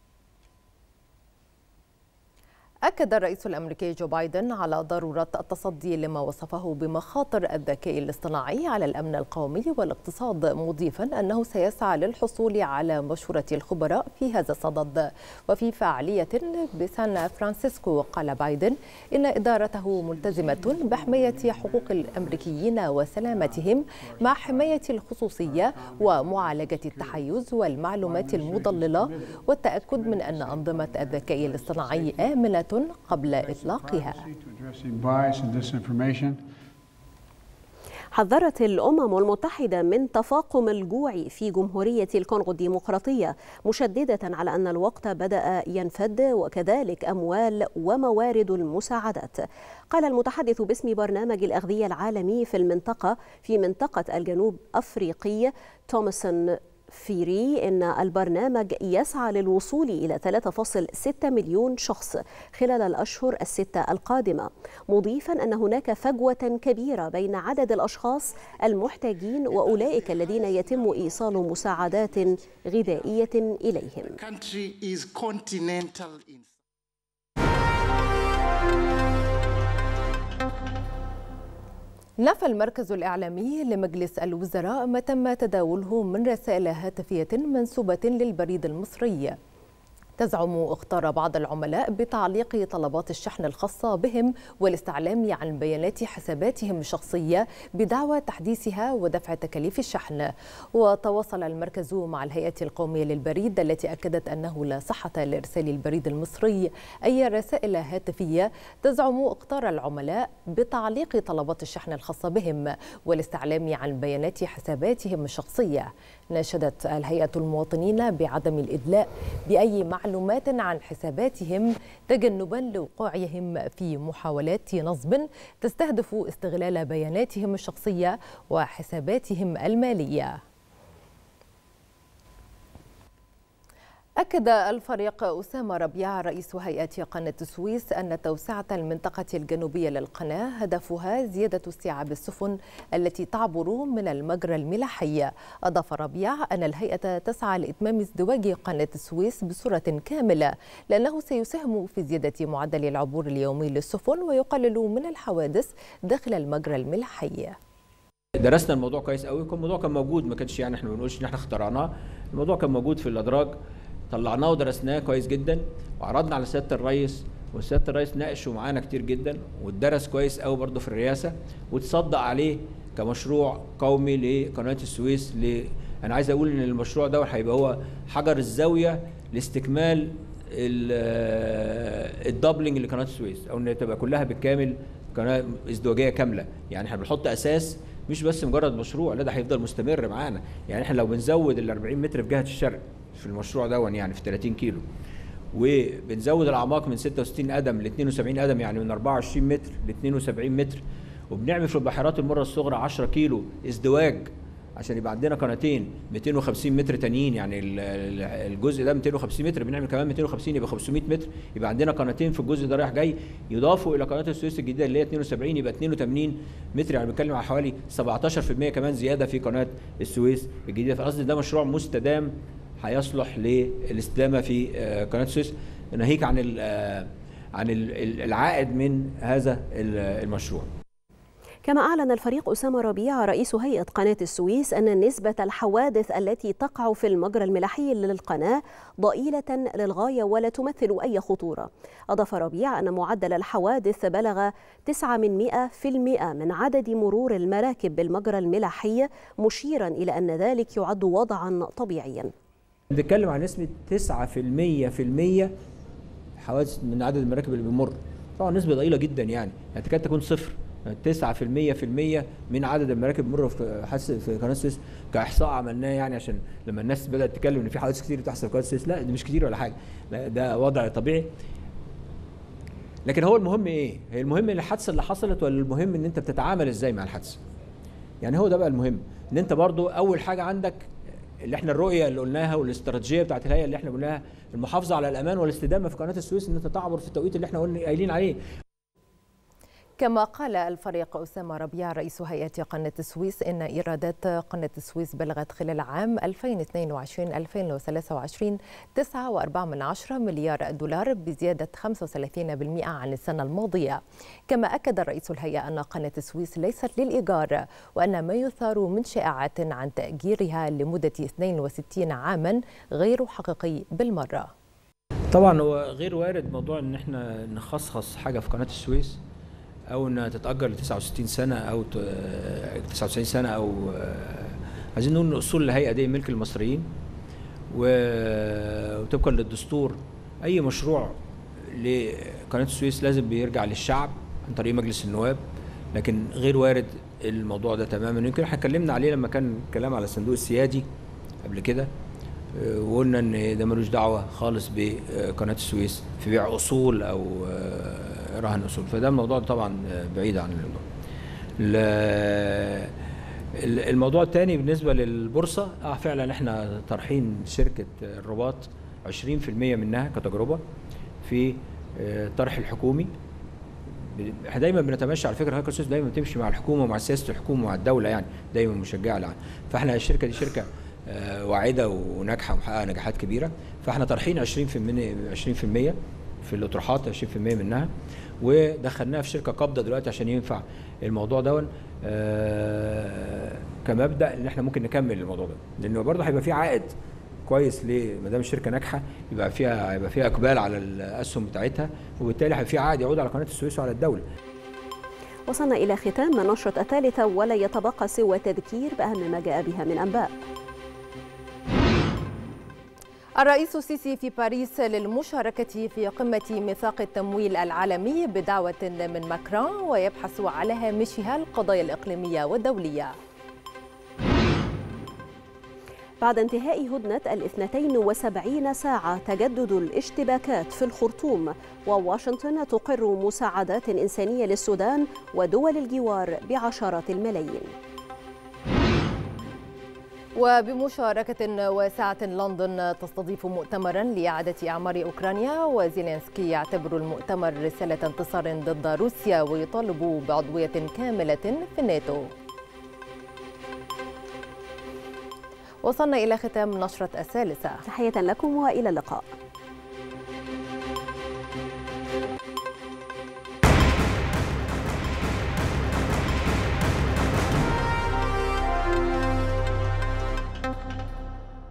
أكد الرئيس الأمريكي جو بايدن على ضرورة التصدي لما وصفه بمخاطر الذكاء الاصطناعي على الأمن القومي والاقتصاد، مضيفا أنه سيسعى للحصول على مشورة الخبراء في هذا الصدد. وفي فعالية بسان فرانسيسكو قال بايدن إن إدارته ملتزمة بحماية حقوق الأمريكيين وسلامتهم مع حماية الخصوصية ومعالجة التحيز والمعلومات المضللة، والتأكد من أن أنظمة الذكاء الاصطناعي آمنة قبل إطلاقها. حذرت الأمم المتحدة من تفاقم الجوع في جمهورية الكونغو الديمقراطية، مشددة على أن الوقت بدأ ينفد وكذلك أموال وموارد المساعدات. قال المتحدث باسم برنامج الأغذية العالمي في منطقة الجنوب أفريقي توماسون فيري إن البرنامج يسعى للوصول إلى 3.6 مليون شخص خلال الأشهر الستة القادمة، مضيفا أن هناك فجوة كبيرة بين عدد الأشخاص المحتاجين وأولئك الذين يتم إيصال مساعدات غذائية إليهم. نفى المركز الإعلامي لمجلس الوزراء ما تم تداوله من رسائل هاتفية منسوبة للبريد المصري تزعم اختار بعض العملاء بتعليق طلبات الشحن الخاصة بهم والاستعلام عن بيانات حساباتهم الشخصية بدعوى تحديثها ودفع تكاليف الشحن. وتواصل المركز مع الهيئة القومية للبريد التي أكدت أنه لا صحة لإرسال البريد المصري أي رسائل هاتفية تزعم اختار العملاء بتعليق طلبات الشحن الخاصة بهم والاستعلام عن بيانات حساباتهم الشخصية. ناشدت الهيئة المواطنين بعدم الإدلاء بأي معلومات عن حساباتهم تجنبا لوقوعهم في محاولات نصب تستهدف استغلال بياناتهم الشخصية وحساباتهم المالية. أكد الفريق أسامة ربيع رئيس هيئة قناة السويس أن توسعة المنطقة الجنوبية للقناة هدفها زيادة استيعاب السفن التي تعبر من المجرى الملاحي. أضاف ربيع أن الهيئة تسعى لإتمام ازدواج قناة السويس بصورة كاملة لأنه سيساهم في زيادة معدل العبور اليومي للسفن ويقلل من الحوادث داخل المجرى الملاحي. درسنا الموضوع كويس قوي، الموضوع كان موجود، ما كانش يعني احنا ما بنقولش ان احنا اخترعناه، الموضوع كان موجود في الادراج، طلعناه ودرسناه كويس جدا وعرضنا على سياده الرئيس، وسياده الرئيس ناقشه معانا كتير جدا واتدرس كويس قوي برضه في الرئاسه وتصدق عليه كمشروع قومي لقناه السويس. انا عايز اقول ان المشروع ده هيبقى هو حجر الزاويه لاستكمال الدبلنج لقناه السويس، او ان تبقى كلها بالكامل قناه ازدواجيه كامله. يعني احنا بنحط اساس مش بس مجرد مشروع، لا ده هيفضل مستمر معانا. يعني احنا لو بنزود ال 40 متر في جهه الشرق في المشروع ده يعني في 30 كيلو، وبنزود الاعماق من 66 قدم ل 72 قدم، يعني من 24 متر ل 72 متر، وبنعمل في البحيرات المره الصغرى 10 كيلو ازدواج عشان يبقى عندنا قناتين 250 متر تانيين. يعني الجزء ده 250 متر، بنعمل كمان 250 يبقى 500 متر، يبقى عندنا قناتين في الجزء ده رايح جاي يضافوا الى قناه السويس الجديده اللي هي 72 يبقى 82 متر. يعني بنتكلم على حوالي 17% كمان زياده في قناه السويس الجديده. فقصدي ده مشروع مستدام هيصلح للاستدامه في قناه السويس ناهيك عن العائد من هذا المشروع. كما أعلن الفريق أسامة ربيع رئيس هيئة قناة السويس أن نسبة الحوادث التي تقع في المجرى الملاحي للقناة ضئيلة للغاية ولا تمثل أي خطورة. أضاف ربيع أن معدل الحوادث بلغ 9% من عدد مرور المراكب بالمجرى الملاحي، مشيرا إلى أن ذلك يعد وضعا طبيعيا. بنتكلم عن نسبة 9% حوادث من عدد المراكب اللي بيمر، طبعا نسبة ضئيلة جدا، يعني تكاد تكون صفر. 9% من عدد المراكب بيمروا في قناه السويس كاحصاء عملناه، يعني عشان لما الناس بدات تتكلم ان في حوادث كتير بتحصل في قناه السويس، لا دي مش كتير ولا حاجه، لا ده وضع طبيعي. لكن هو المهم ايه؟ هي المهم الحادثه اللي حصلت ولا المهم ان انت بتتعامل ازاي مع الحادثه؟ يعني هو ده بقى المهم، ان انت برضو اول حاجه عندك اللي احنا الرؤيه اللي قلناها والاستراتيجيه بتاعت الهيئه اللي احنا قلناها، المحافظه على الامان والاستدامه في قناه السويس، ان انت تعبر في التوقيت اللي احنا قايلين عليه. كما قال الفريق أسامة ربيع رئيس هيئة قناة السويس إن إيرادات قناة السويس بلغت خلال عام 2022-2023 9.4 مليار دولار بزيادة 35% عن السنة الماضية. كما أكد رئيس الهيئة أن قناة السويس ليست للإيجار، وأن ما يثار من شائعات عن تأجيرها لمدة 62 عاما غير حقيقي بالمرة. طبعا هو غير وارد موضوع ان احنا نخصص حاجة في قناة السويس او انها تتاجر ل 69 سنه او 99 سنه، او عايزين نقول ان اصول الهيئه دي ملك المصريين، وطبقا للدستور اي مشروع لقناه السويس لازم بيرجع للشعب عن طريق مجلس النواب، لكن غير وارد الموضوع ده تماما. يمكن احنا اتكلمنا عليه لما كان كلام على الصندوق السيادي قبل كده، وقلنا ان ده ملوش دعوه خالص بقناه السويس في بيع اصول او رهن اصول، فده الموضوع طبعا بعيد عن الموضوع. الموضوع الثاني بالنسبه للبورصه، فعلا احنا طارحين شركه الرباط 20% منها كتجربه في الطرح الحكومي. احنا دايما بنتمشى على فكره، هيئه السويس دايما بتمشي مع الحكومه ومع سياسه الحكومه ومع الدوله، يعني دايما مشجعه لها. فاحنا الشركه دي شركه واعده وناجحه ومحققه نجاحات كبيره، فاحنا طارحين 20% في الاطروحات، 20% منها، ودخلناها في شركه قابضه دلوقتي عشان ينفع الموضوع ده كمبدا ان احنا ممكن نكمل الموضوع ده، لانه برضه هيبقى فيه عائد كويس ليه ما دام الشركه ناجحه، هيبقى فيها اقبال على الاسهم بتاعتها، وبالتالي هيبقى فيه عائد يعود على قناه السويس وعلى الدوله. وصلنا إلى ختام النشرة الثالثة، ولا يتبقى سوى التذكير بأهم ما جاء بها من أنباء. الرئيس السيسي في باريس للمشاركة في قمة ميثاق التمويل العالمي بدعوة من ماكرون، ويبحث على هامشها القضايا الإقليمية والدولية. بعد انتهاء هدنة 72 ساعة تجدد الاشتباكات في الخرطوم، وواشنطن تقر مساعدات إنسانية للسودان ودول الجوار بعشرات الملايين. وبمشاركة واسعة لندن تستضيف مؤتمرا لإعادة أعمار أوكرانيا، وزيلينسكي يعتبر المؤتمر رسالة انتصار ضد روسيا ويطالب بعضوية كاملة في الناتو. وصلنا إلى ختام نشرة الثالثة. تحية لكم وإلى اللقاء.